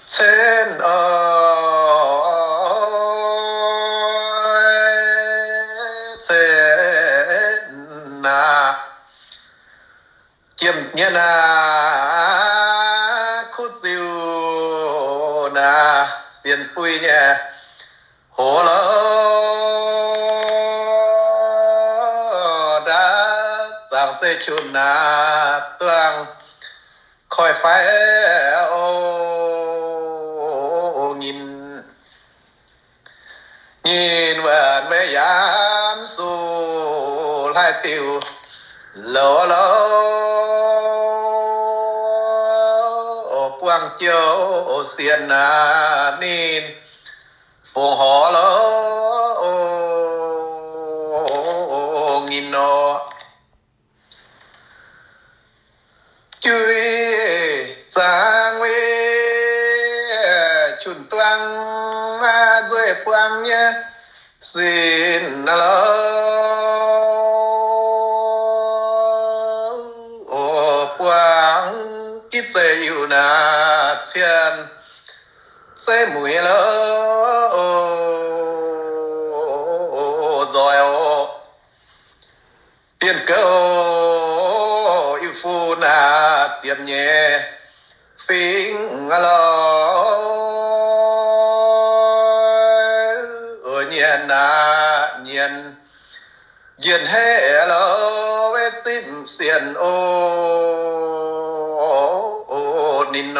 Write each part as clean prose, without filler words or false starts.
trên trên chiếm nhân khút diêu xiên phui nhẹ hồ lỡ đã giảng dây chun tương khỏi phải nhìn vợn mấy giám su lai tiêu lỗ quang châu xiên nín phùng họ nghìn nó chui ra nguy chun toang rồi quang nhé xin quang kít dây yêu thiên dây mũi rồi tiền cơ yêu phu tiệm nhẹ phình nhiên nhiên hệ với tim xiên nín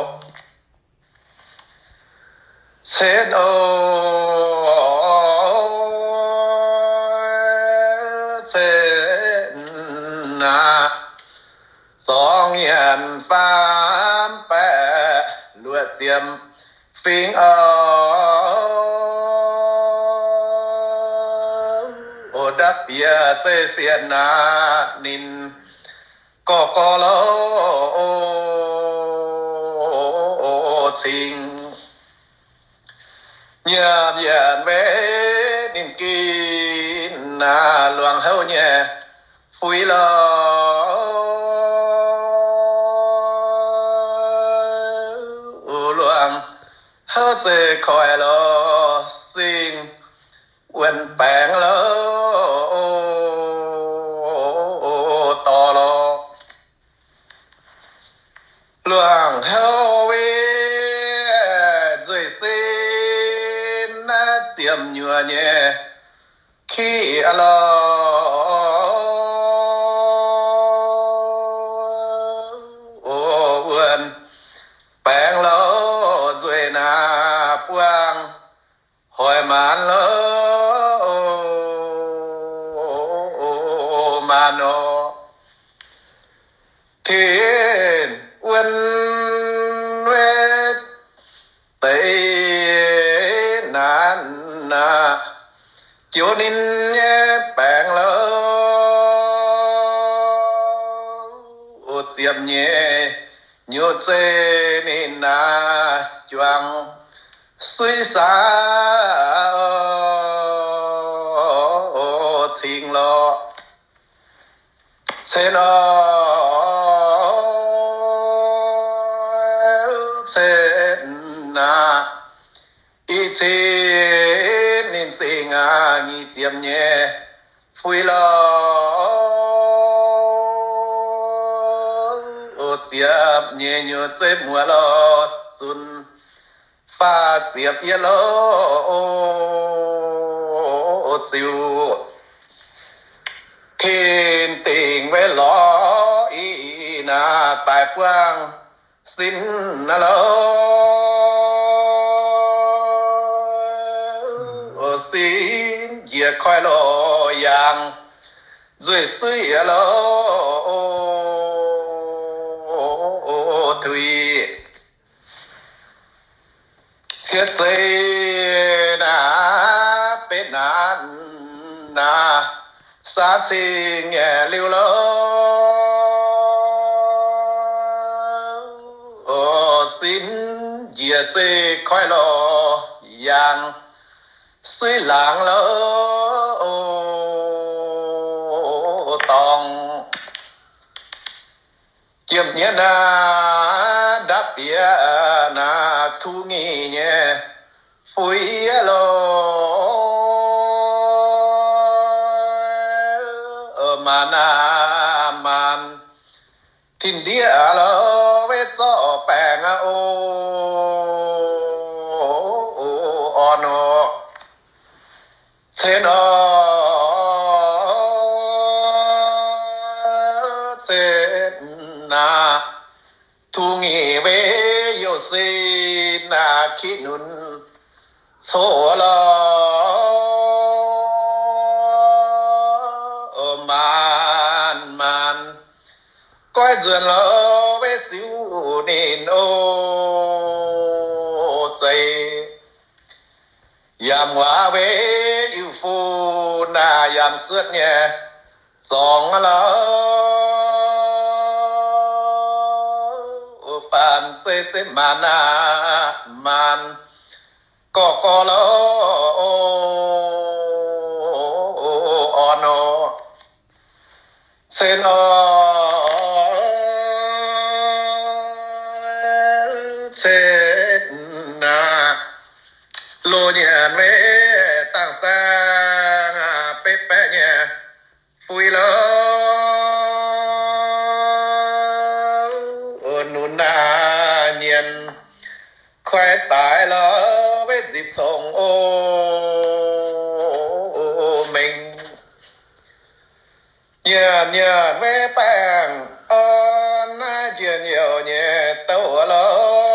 chết chết gió nghiền phám bè lụa chiêm phình đắp bia dây xiên nín có lỗ tình nhà viện về nín kín luồng hâu nhẹ phui luồng hâu dây khỏi lo sinh quên bèn to lo luồng heo rồi xin chiếm nhựa nhẹ khi quên bèn rồi quang hỏi màn nó thiên quân huế tây nan chiếu nín bèn tiệm nhẹ nhớ chê nín choàng suy xa xin lo sẽ ý chí nên chỉ nghi chiếm nhẹ phui chiếm nhẹ như chế mùa xuân pha chiếm yên chiều thiên tình với ý tài quang xin xin diệt khỏi lo yang rồi suy thủy xét dây bên sát sinh nghe lưu xin diệt dây khỏi lo yang suy lạng tòng chiếm nhé đáp bia thu nghi nhé phui lo mà na man thiên địa lo với gió bèn ono trên trên na thu nghỉ về yêu xin na khi nun số lo man man coi duyên lo với xíu nên ô chạy yam hóa về yêu phu na yam suốt nhé song lo phàm se mana man có lo ono sen sen na lô nhàn về tăng sang pe pe nhé phui lo nôn na nhiên khoe tài lo với dịp sông ô mình nhàn nhàn với bang na chuyện nhiều nhẹ tàu lo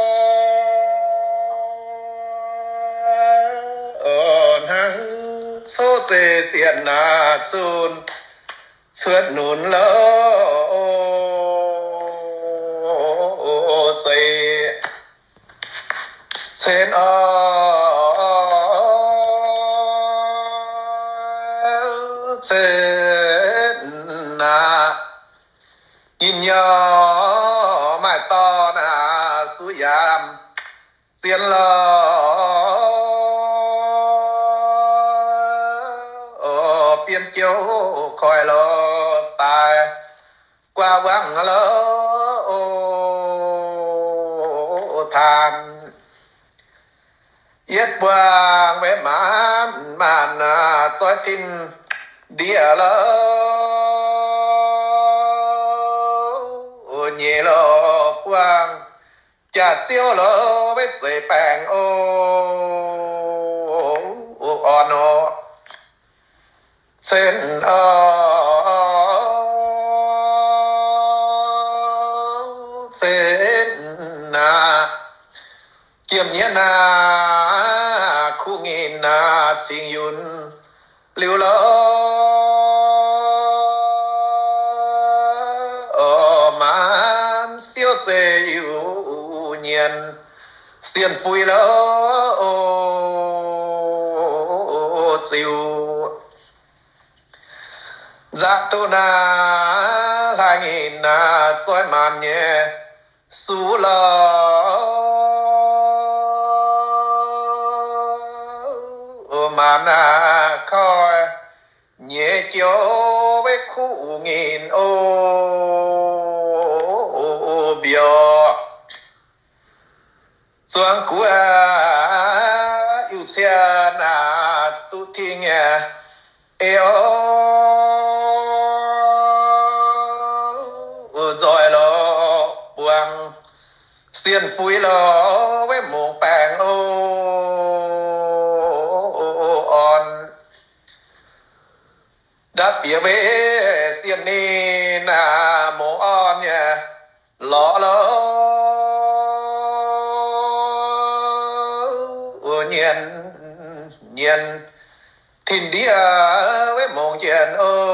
hăng số tề tiền na chun suốt nôn lo chạy sen sen na nhìn nhỏ mà to na suy yam xiên lo biên chiếu khỏi lo tài qua vắng lo than yết quang với màn màn tôi tin địa lo nhẹ lo quang chả siêu lo với dây bèn ono sen sen na chiêm nhiên na khu nghìn na sinh yun liu lo man siêu dễ yêu nhiên xiên phui lo chiều giác tu na hai nghìn na soi màn nhé su lo mà na coi nhẹ chiếu với khu nghìn biểu xuống của yêu xe na tu thi nghe eo rồi lo buông xiên phui lo với mồm bèn on đáp phía về xiên ni na mồm on nhé lo nhiên nhiên thiên địa với mồm chuyện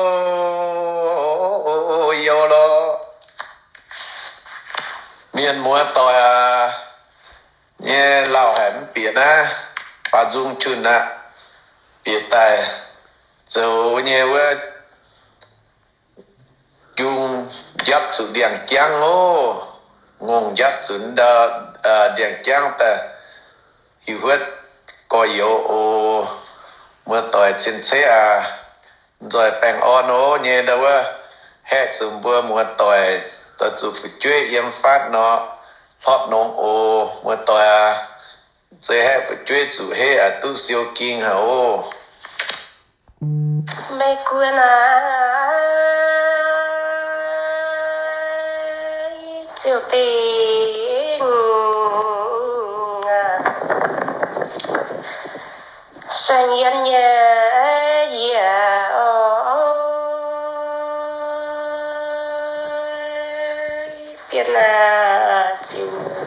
yêu lo miền múa tỏi nhé lão hẻm biển và dung chun biển tài dấu nhé với dùng giáp sự điện chăng ngôn giáp sự điện chăng ta hiểu hết có yếu múa tỏi trên xe rồi bèn on nhé đâu hết dùng bữa múa tỏi ta chụp chuối yếm phát nó lót nông múa tỏi sẽ hay phải chơi chủ hay à tu siêu kinh hả ô mê quên à chiều tình sang yên nhẹ biết là chịu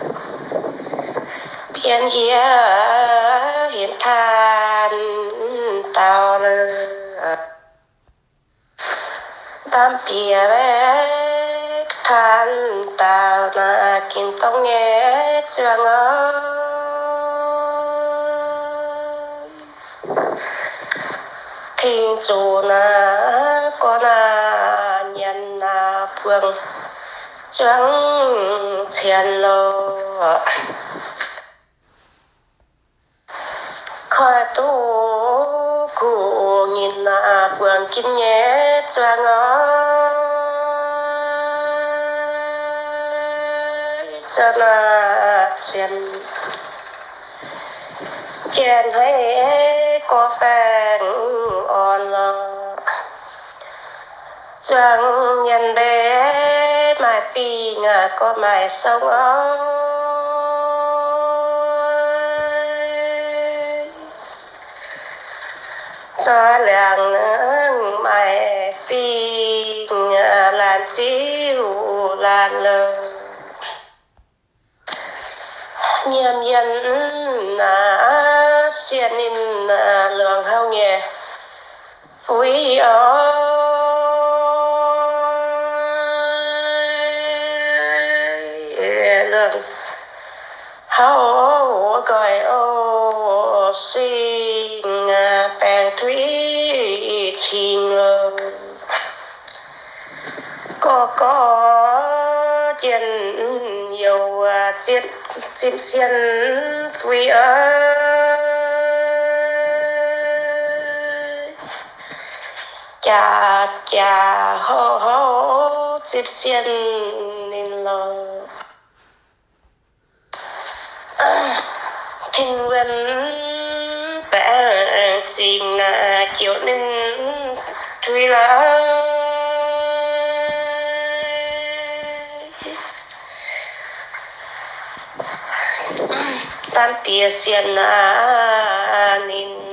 biến hiến hiến than tao lơ đam bia bé than tao na kinh tông nghe trường ơi thiên chủ na có na nhân na phương chẳng tiền lô khỏi tu cụ nhìn na phương kinh nhé chẳng ơi cho na tiền tiền hay có phèn on chẳng nhân bé mai phi ngà có mai sông ơi cho làng nương mai phi ngà làn chiếu làn lờ nhiệm nhân na xiên in lượng hao nhẹ phúi lượng hao gọi ô xin bèn thủy trình có tiền nhiều chiết chim xiên phui ơi chà hô hô chim xiên nên lo thình nguyên bé chim chiều nên thui là tan bia xiên nên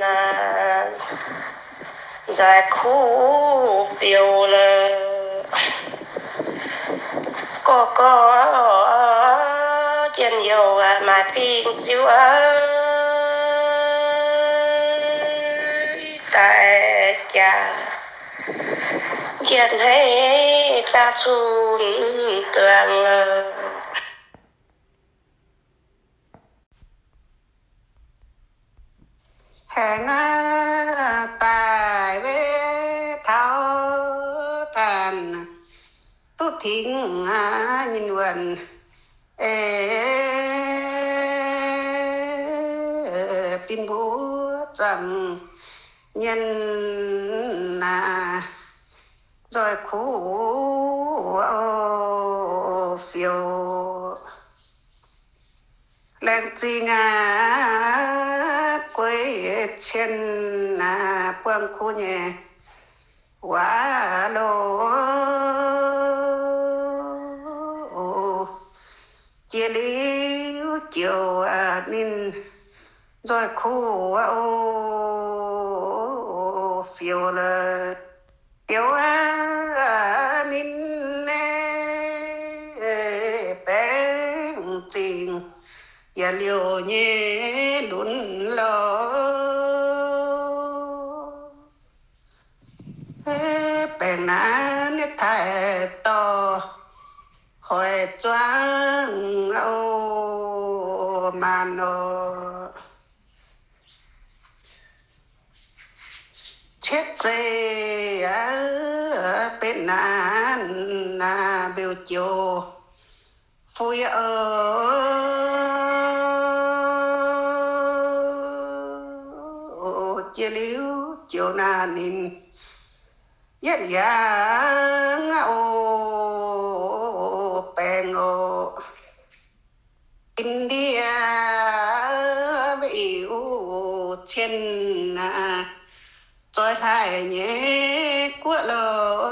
dài khu phiêu là có chuyện nhiều mà phim chiếu tại cha chuyện hay cha chun tường hẹn tài với tháo tàn tu thính nhìn vần pin bố rằng nhân rồi khu phiêu lên gì quê trên quang khu nhẹ quá lô chia liu chiều nín rồi khu phiêu là chiều nín bén tình ya liều nhé đun lo bèn ná nét thái to hỏi choáng ô mà nó chết dê bên ná biểu chiều phui chia liu chiều na nín yết yang ô bèn ô India trên trôi hai nhé của lỡ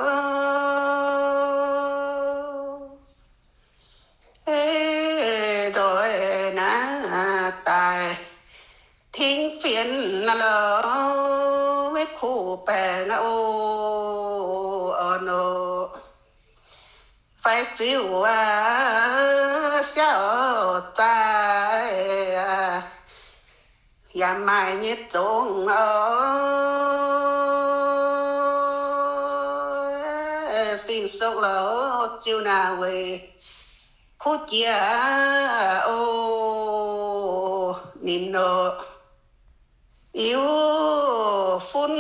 rồi na tài thiên phiền là lỡ với khu bè na ô phải phiêu sao ta ya mai nhất trốn phiền sốc lỡ chiều nào về khu chia ô niệm nọ yêu phun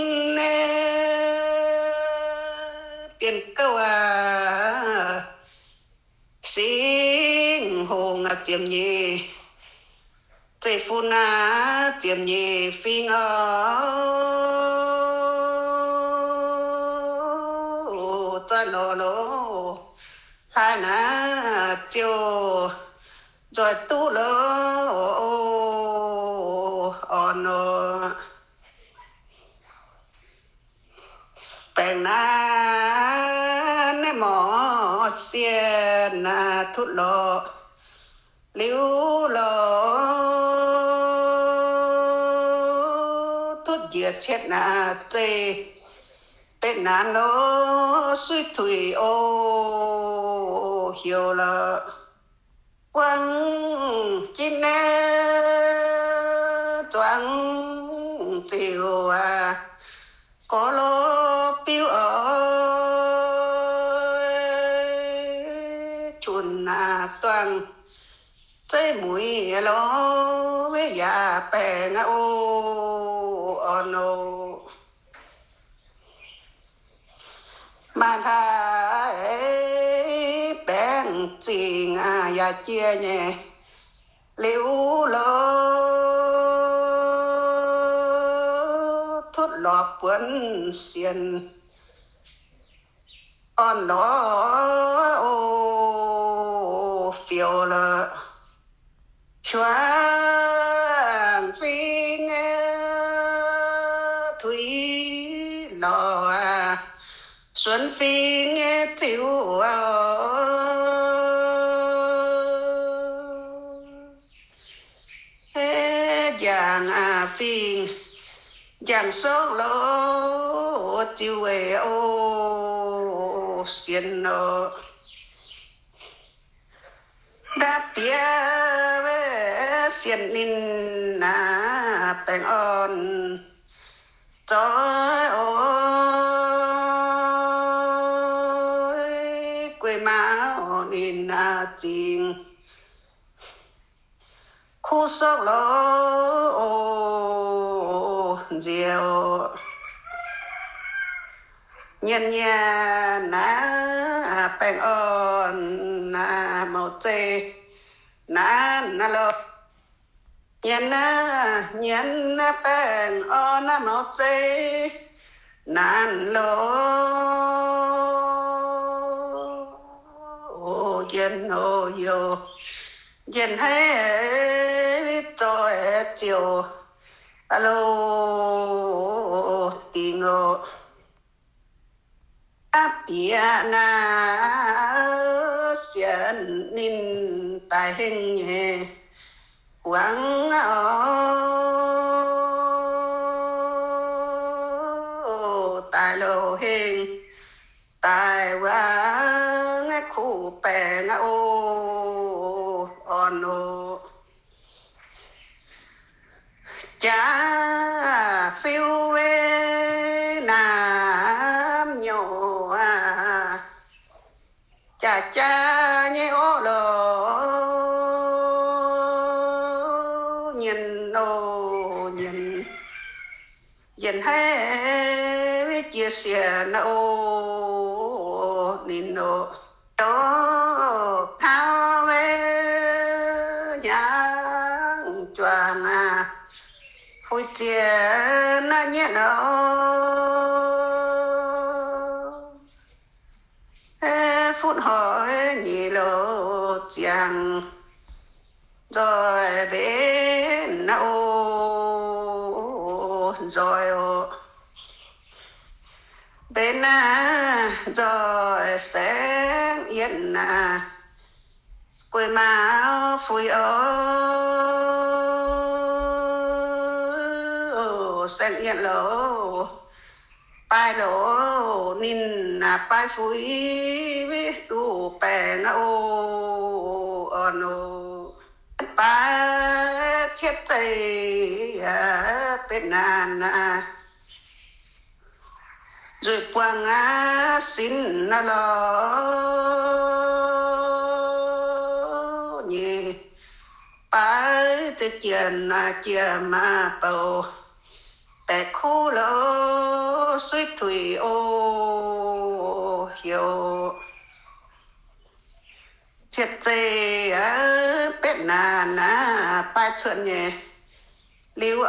biển câu sinh hồn chiếm nhẹ chạy phun chiếm nhẹ phi ta lò lò hai na chiều rồi tu lỡ nó bèn na nè mò xiên thút lò liu lò thút diệt chết tê bên nan nó suy thủy hiểu là quăng chim nè choáng tiêu có lô piu chuồn toàn chơi mũi lô với già bè ngã nô mà tha bèn chinh ya chia nhẹ liu lô thốt lọp quấn xiên ló phiêu lợ choáng phi nghe thủy lò xuân phi nghe tiểu giang phi giang sông lô chiều về xiên nọ đáp bia về xiên nín bèn trời quê máu nín chinh khu sông lô diệu nhân nhà na bèn màu tê na lô nhân bèn màu tê lô dân yo dân hay tôi chiều alo tiếng bia na xiên nín tài hình nhẹ quăng tài lô hình tài quăng khu bè ngã nô cha phiêu về nam nhỏ cha nhé lô nhìn nhìn hay chia sẻ nín đó thao về nhang choàng phôi chia nhẹ phút hỏi nhị lô chàng rồi bên rồi bên rồi sáng yên quê máu phùi sáng yên lỗ bài lỗ nín bài phùi với tụ bè ba chết tay bên rồi quang xin lo nhỉ ba tự chuyện mà bầu bè khu lỗ suy thủy hiểu chết tay bên ba chuyện nhỉ liu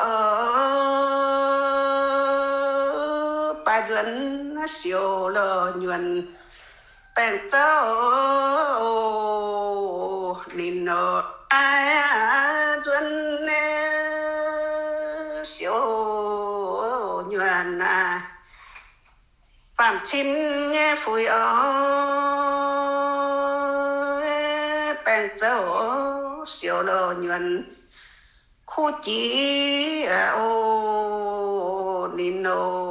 ba chuẩn siêu lo nhuận bèn tao nín nó ai chuẩn siêu nhuận phạm chín nhé phùi bèn tao siêu lo nhuận khu chỉ nín nó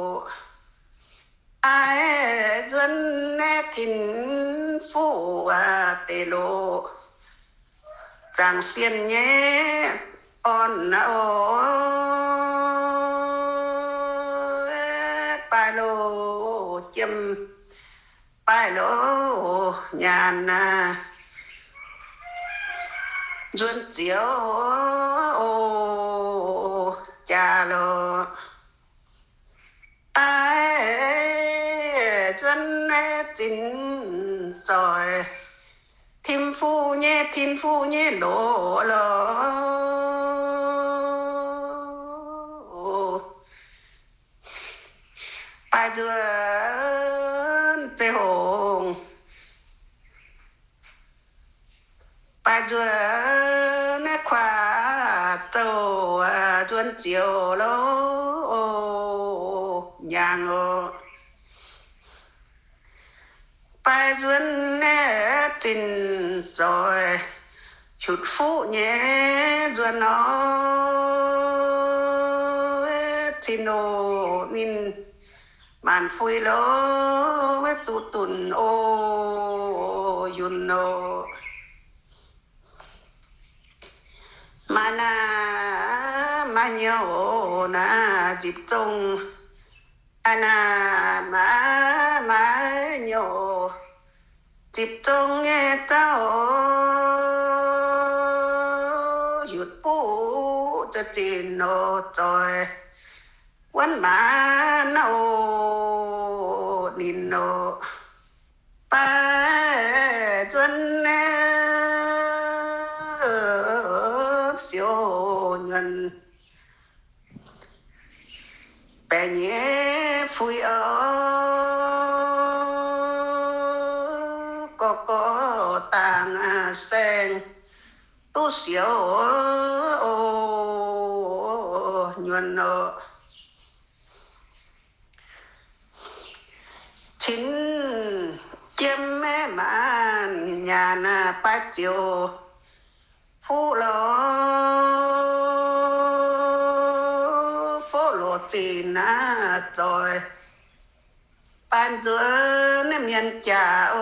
ai dân thìn phu tê lô giang xiên nhé on bài lô châm bài lô nhàn dân chiếu cha lô ai dân tình rồi thiên phu nhé đổ lò ai dân tê hồn ai dân khoa tàu dân chiều lô nhàng bài duyên tình rồi chút phụ nhé duyên nó thì nô nín màn phui lô với tụ tùn yun nô mà mà nhiều dịp trong mà nhiều dịp trong nghe tao hụt bố cho tiền nó rồi quán mà nó nín nó ba tuần siêu nhuận bè nhé phui có tàng sen tu siêu nhuận nọ chính kiếm mẹ màn nhà ba chiều phu lô tin rồi ban giữa nem nhân cha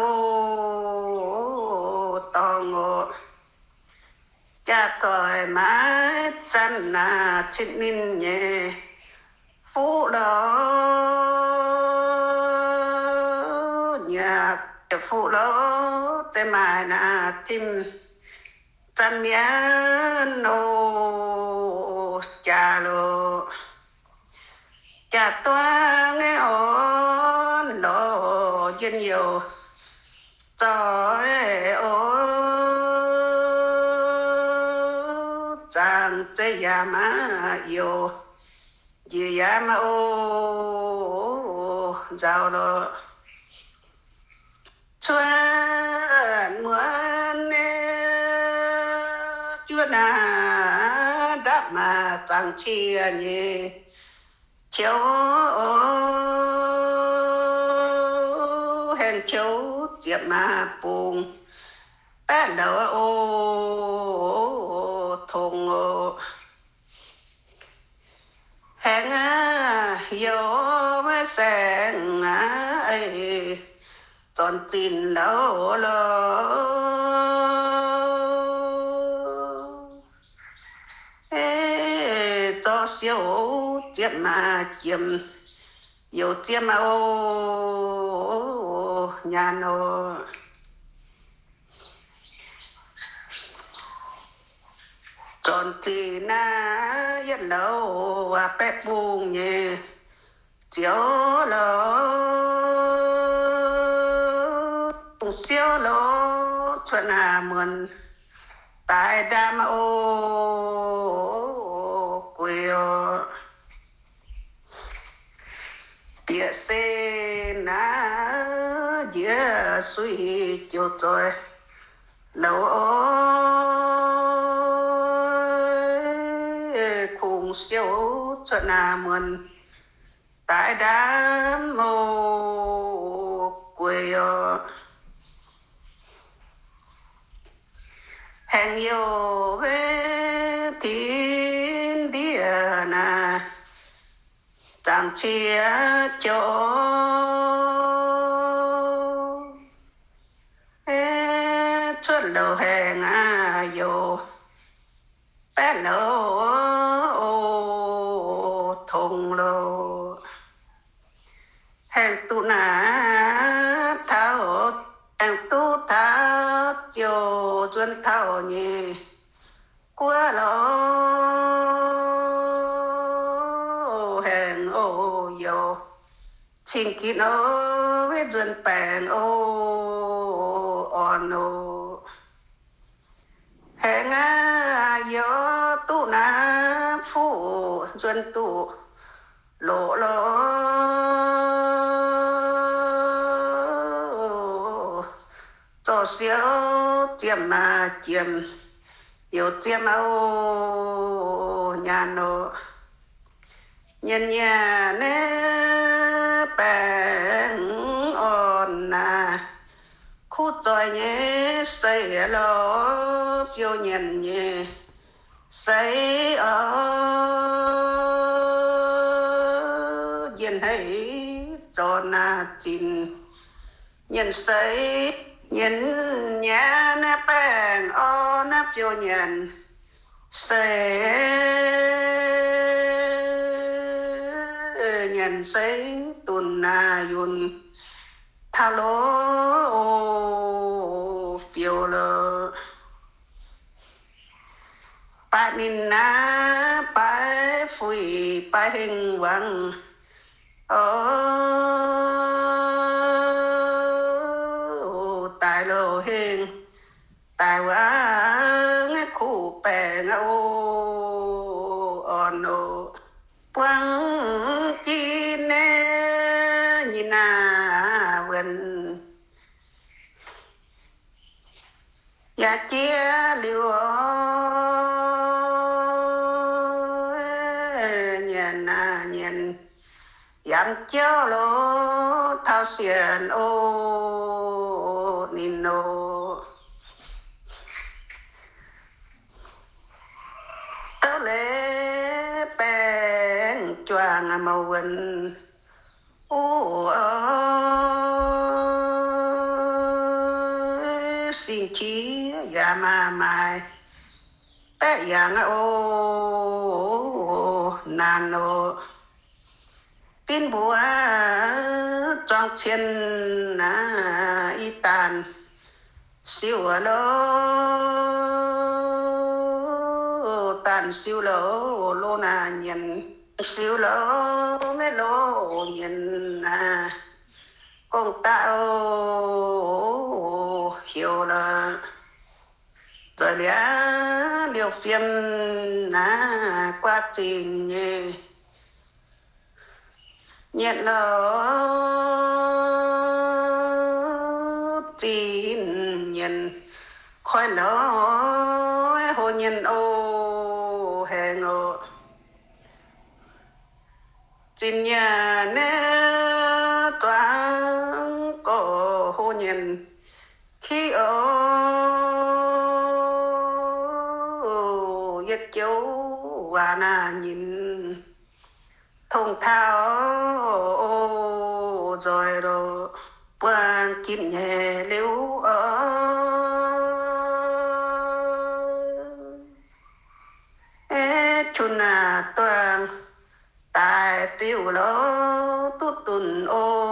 tòng cha tội mãi chân chín nín nhẹ phu lô nhà phu lô thế mà tim chân miên nô cha lô cha toa nghe ôn lô duyên nhiều rồi chàng tê ya mà yêu gì ya mà rào lô xuân muôn chúa đáp mà tăng chia nhé chiếu hèn chiếu chiếm mà buông bé lỡ thùng hẹn vô mới sáng ấy tròn tin lỡ lỡ cho siêu chiếm mà chiếm yêu chiếm mà nhà nó tròn thì na yên lâu và bé buông nhẹ chiếu lỡ siêu lỡ chuyện mượn tại đam quê địa xe na dễ suy chiều rồi lâu cùng siêu chuyện mượn tại đám quê hẹn yêu với thiên địa na chẳng chia chỗ suốt đầu hẹn yêu bé lỡ thùng lô hẹn tu na thao hẹn tu thao chiều chuyên thao nhỉ qua lỡ hẹn yêu chính kiến với chuyên bèn on hẹn yêu tu na phụ chuyên tu lộ lộ cho siêu chiếm mà chiếm yêu chiếm nhà nó nhân nhà nè bèn on na khu tròi nhé xây lo phiêu nhân nhé xây yên hay cho na chín nhân xây nhân nhà na bèn na phiêu nhân xây nhân xây tuần na yun tha lô phiêu lơ ba ninh na ba phui ba hình vắng tại lô hình tại quá nghe khu bè on quăng chi nè nhìn na vần ya chia liu nhận nhận dám cho lô thao xiên nino tớ lẽ bèn choàng màu vần xin chí ya ma mai bé yang nano pin bùa trong trên y tàn siêu lô tàn siêu lô lô na nhìn siêu lô mấy lô nhìn con tạo hiểu là rồi lẽ điều phim quá trình nhận là tin nhận khói lỡ hồ nhân hẹn Chính nhà nè toán có hô nhân khi ở yết châu và na nhìn thông thao rồi rồi quang kim nhẹ liễu ở chun na toàn tại tiêu lô tút tuần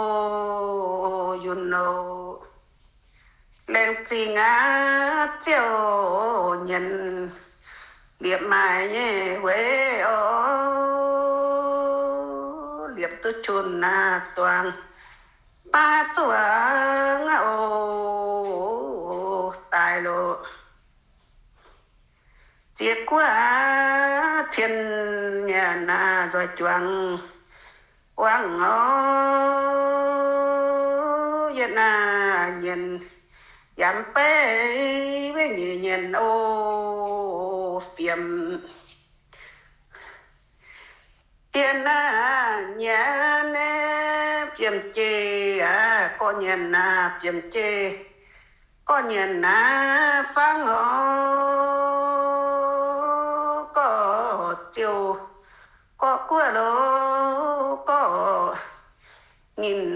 ô yun nô lên chi ngã chiều nhận liệp mai nhé quê ô liệp tu chun na toàn ba chúa ô tài lộ chiếc qua thiên nhà na rồi choàng quang ô yên na nhìn giảm bê với nhị nhìn ô phiền yên na nhà nè phiền chê à có nhìn na phiền chê có nhìn na phang ô có chiều có qua lô có nhìn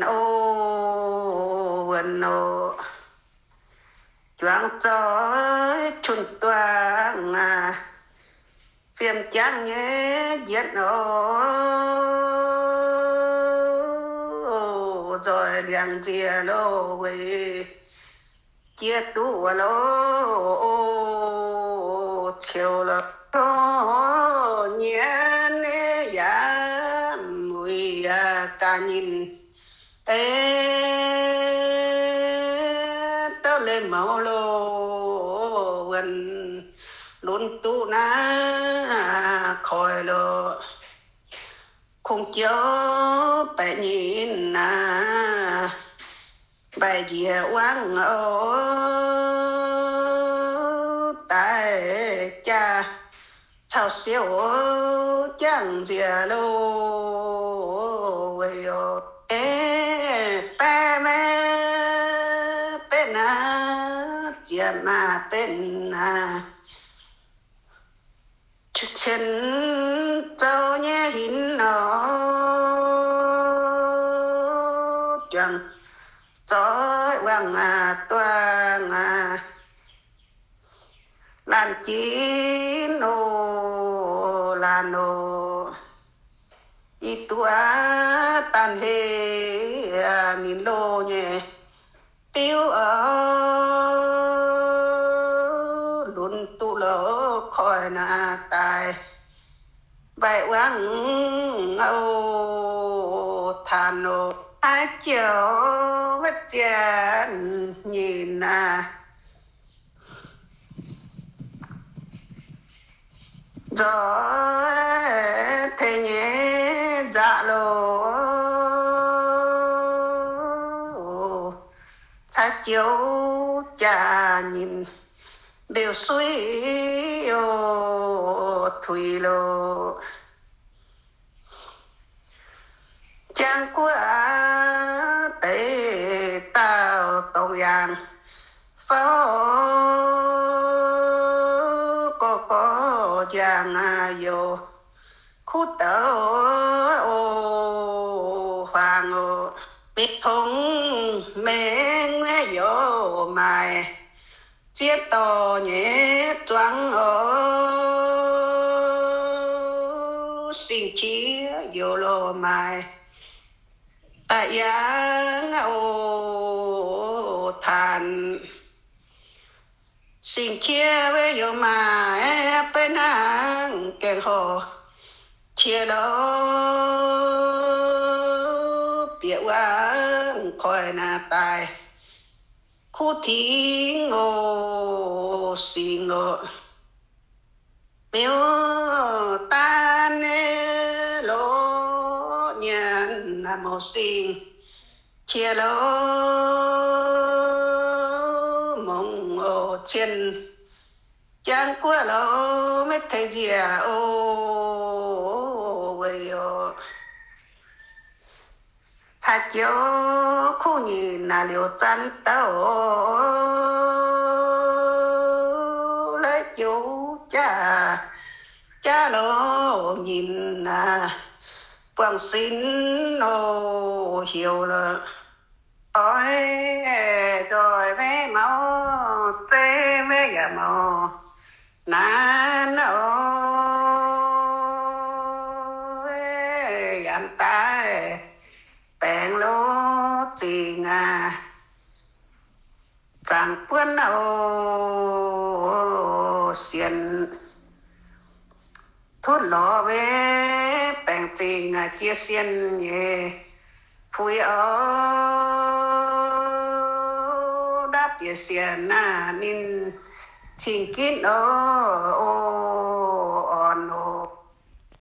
ô vần ô choáng cho chun toang à phiền chán nhé giết ô rồi liền chia lô về chia tu lô chiều là nhé nè ya mùi ca nhìn tao lên máu lô gần luôn tu na khỏi lô không cho bài nhìn na bài dìa quang ô tại cha sao xíu chẳng dìa lô về ô mẹ bên na chia na bên na chút chân châu nhé hin nó chẳng gió vang toang lan chín ô lan ô ít tua tan hê nghìn lô nhé tiêu ở luôn tu lỡ khỏi na tài bài quang ô than ô ai chiều vết chén nhìn rồi thế nhé dạ lô ai chiều chả nhìn đều suy ô thủy lô chẳng qua tế tao tông yang pháo có giang yo khu tớ ô hoàng ô biết thông mẹ nghe yo mài chiết to nhé choáng ô xin chí yo lô mài tại giang ô than xin chia với yo mài bên hàng kẹt hồ chia lô biết quang khỏi na tài khu thi ngô xin ngô miêu ta nê lô nhân nam mô xin chia lô mong ô trên chẳng qua lô mấy thầy dìa ô vậy ô thà chiếu khu nhìn là liều chăn tàu lấy chú cha lô nhìn quang xin nô hiểu là ôi rồi bé máu tê bé ya máu nán ôi anh ta bèn lô tình chẳng quên ô xiên thốt lò về bèn tình chia xiên nhé phui đáp chia xiên nín chính kín ô